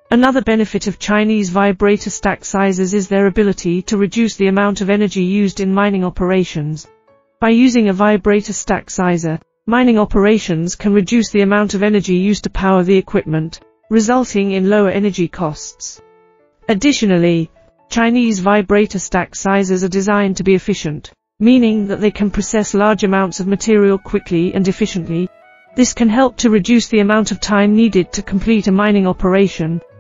Another benefit of Chinese vibrator stack sizers is their ability to reduce the amount of energy used in mining operations. By using a vibrator stack sizer, mining operations can reduce the amount of energy used to power the equipment, resulting in lower energy costs. Additionally, Chinese vibrator stack sizers are designed to be efficient, meaning that they can process large amounts of material quickly and efficiently. This can help to reduce the amount of time needed to complete a mining operation,